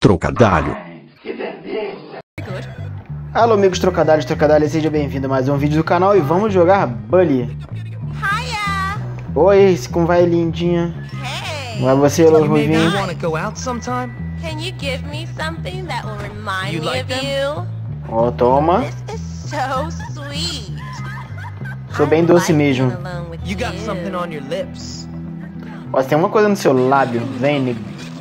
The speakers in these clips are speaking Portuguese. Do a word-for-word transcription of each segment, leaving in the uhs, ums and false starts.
Trocadalho. Alô amigos trocadalhos, trocadalhos, seja bem-vindo a mais um vídeo do canal e vamos jogar Bully. Hiya. Oi, como vai, lindinha? Hey. Não é você, Lô Ruivinho? Can you give me something that will remind You me like of them? you? Ó, toma. This is so sweet. Sou bem I doce like mesmo. being alone with You got you. something on your lips. Ó, tem uma coisa no seu lábio. Vem, nego.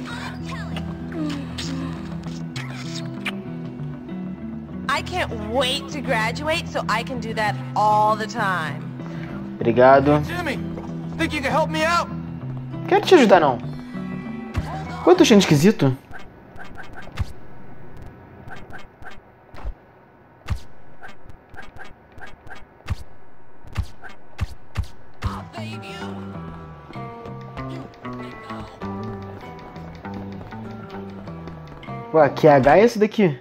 I can't wait to graduate so I can do that all the time. Obrigado. Jimmy, think you can help me out? Quero te ajudar, não. Pô, eu tô achando esquisito. Ué, que H é esse daqui?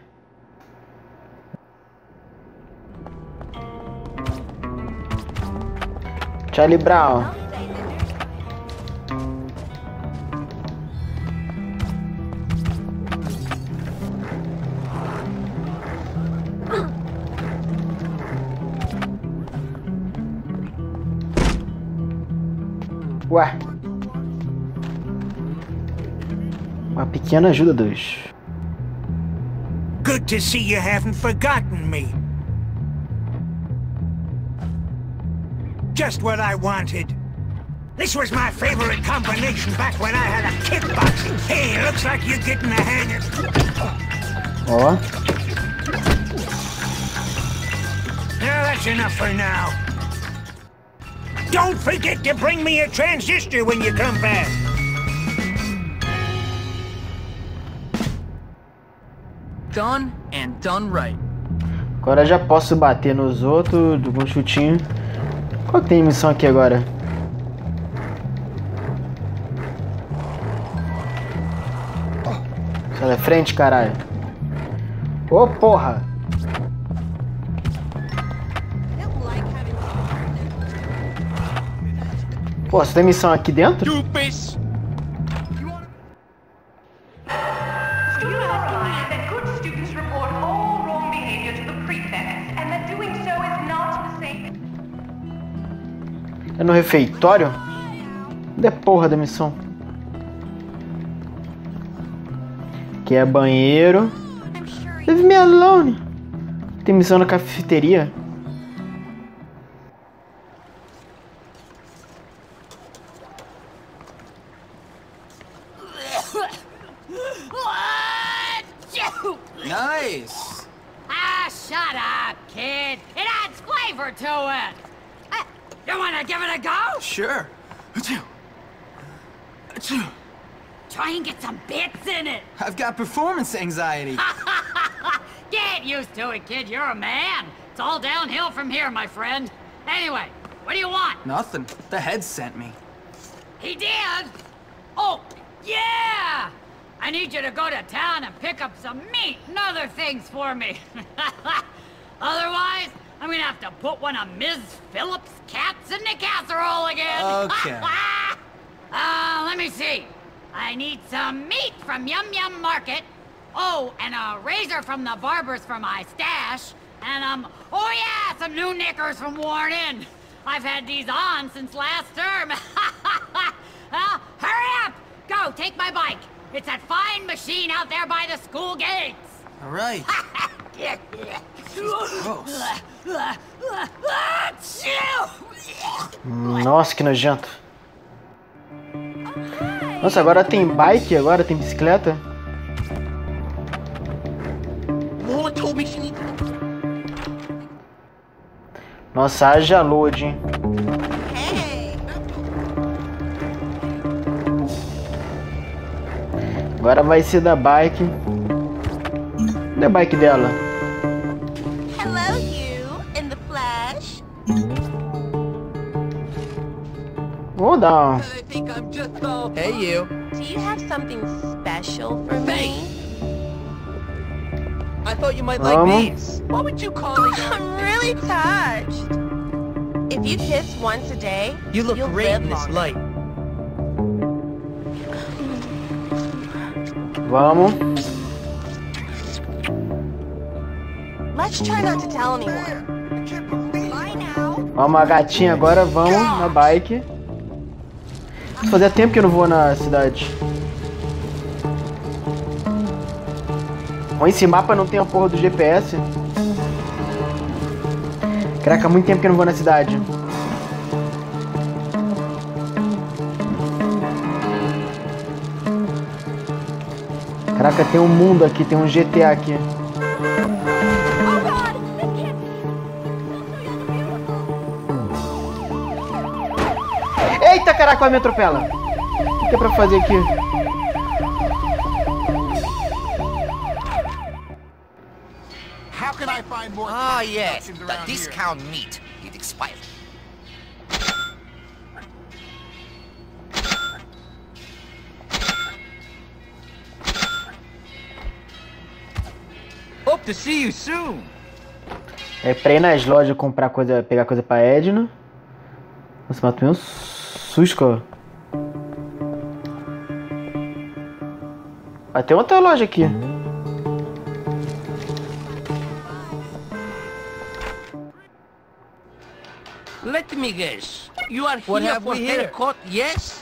Charlie Brown. Ué. Uma pequena ajuda dos. Good to see you haven't forgotten me. Just what I wanted. This was my favorite combination back when I had a kickboxing. Hey, looks like you're getting the hang of it. Ó. Now that's enough for now. Don't forget to bring me a transistor when you come back. Done and done right. Agora já posso bater nos outros com um chutinho. Qual que tem missão aqui agora? Sai da frente, caralho. Ô, porra! Pô, você tem missão aqui dentro? Stupid. É no refeitório? Cadê a porra da missão? Aqui é banheiro. Leave me alone. Tem missão na cafeteria? Nice. Ah, shut up, kid. It adds flavor to it. Uh, you wanna give it a go? Sure. Try and get some bits in it. I've got performance anxiety. Get used to it, kid. You're a man. It's all downhill from here, my friend. Anyway, what do you want? Nothing. The head sent me. He did? Oh, yeah! I need you to go to town and pick up some meat and other things for me. Otherwise, I'm gonna have to put one of Miz Phillips' cats in the casserole again. Okay. uh, let me see. I need some meat from Yum Yum Market. Oh, and a razor from the barbers for my stash. And, um, oh yeah, some new knickers from Worn In. I've had these on since last term. Well, hurry up! Go, take my bike. It's that fine machine out there by the school gates. All right. Nossa, que nojento. Nossa, agora tem bike, agora tem bicicleta. Nossa, haja load, hein? Hey. Agora vai ser da bike. Cadê a bike dela? Hello, you in the flesh. Vou dar uma... I think I'm just all... Hey, you. Do you have something special for me? I thought you might like Um. these. What would you call these? I'm really touched. If you kiss once a day, You look you'll great live in this longer. light. Vamos. Let's try not to tell anyone. Bye now. Ó, uma gatinha agora, vamos na bike. Fazia tempo que eu não vou na cidade. Ó, esse mapa não tem a porra do G P S. Caraca, há muito tempo que eu não vou na cidade. Caraca, tem um mundo aqui, tem um G T A aqui. Eita, caraca, vai me atropela. O que é pra fazer aqui? How can I find more Ah, tax yes, deductions the around here? discount meat. It expired. Hope to see you soon. É pra ir nas lojas comprar coisa, pegar coisa pra Edna. Nossa, mas tomei um susto, ó. Vai ter outra loja aqui. Let me guess. You are what here for haircut, yes?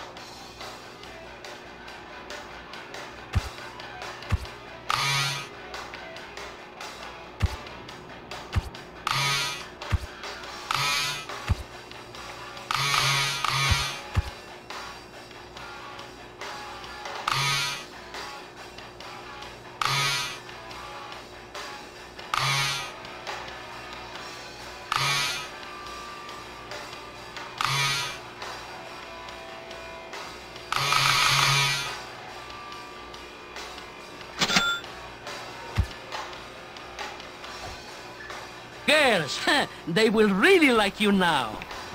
Girls, they will really like you now.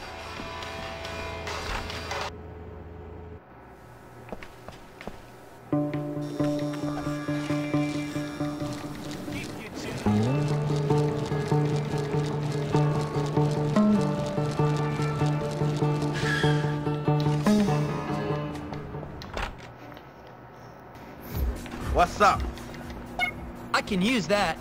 What's up? I can use that.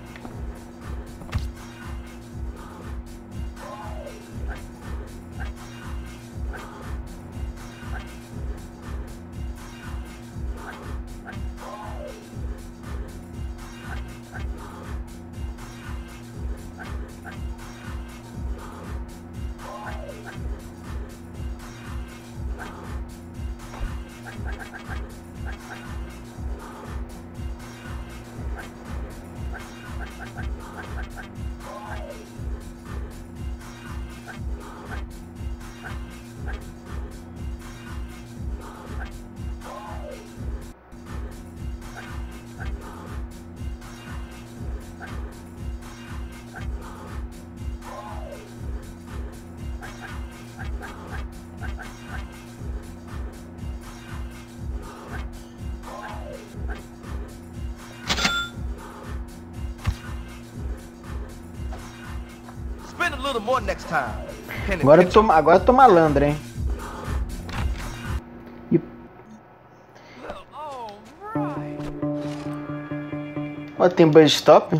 Spend a little more next time. Agora eu tô, agora eu tô malandro, hein? E... Ó, tem bus stop?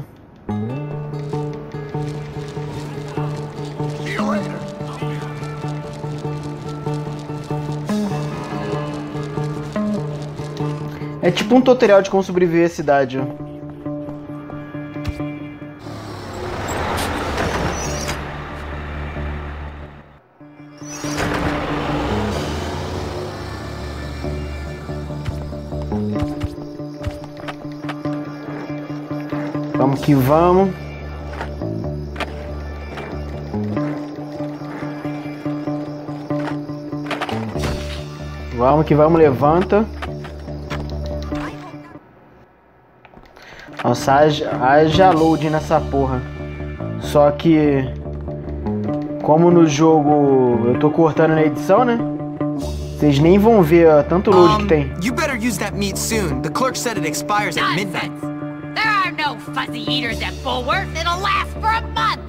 É tipo um tutorial de como sobreviver à cidade, ó. Vamos que vamos. Vamos que vamos, levanta. Nossa, haja, haja load nessa porra. Só que, como no jogo eu tô cortando na edição, né? Vocês nem vão ver ó, tanto load um, que tem. You better use that meat soon. The clerk said it expires at midnight. Nonsense! There are no fuzzy eaters at Bullworth. It'll last for a month.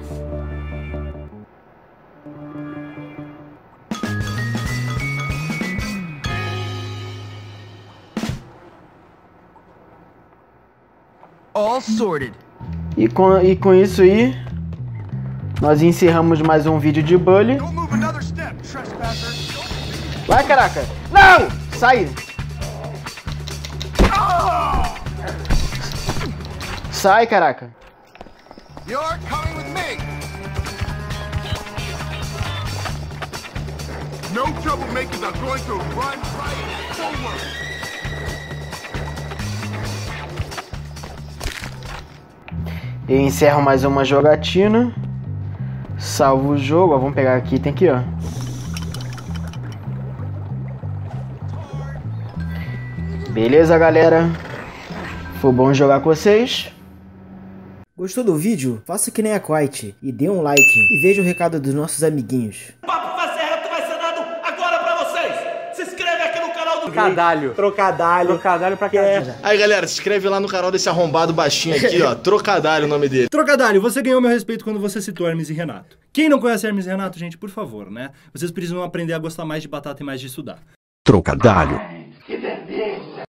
All sorted. E com, e com isso aí, nós encerramos mais um vídeo de Bully. Vai, caraca! Não! Sai! Sai, caraca! You're coming with me. No troublemakers are going to run right forward. Eu encerro mais uma jogatina. Salvo o jogo. Ó, vamos pegar aqui, tem aqui, ó. Beleza, galera? Foi bom jogar com vocês. Gostou do vídeo? Faça que nem a Quiet e dê um like e veja o recado dos nossos amiguinhos. O Papo Vai Ser Reto vai ser dado agora pra vocês. Se inscreve aqui no canal do Trocadalho. Trocadalho. Trocadalho pra caramba. Aí, galera, se inscreve lá no canal desse arrombado baixinho aqui, ó. Trocadalho o nome dele. Trocadalho, você ganhou meu respeito quando você citou Hermes e Renato. Quem não conhece Hermes e Renato, gente, por favor, né? Vocês precisam aprender a gostar mais de batata e mais de estudar. Trocadalho.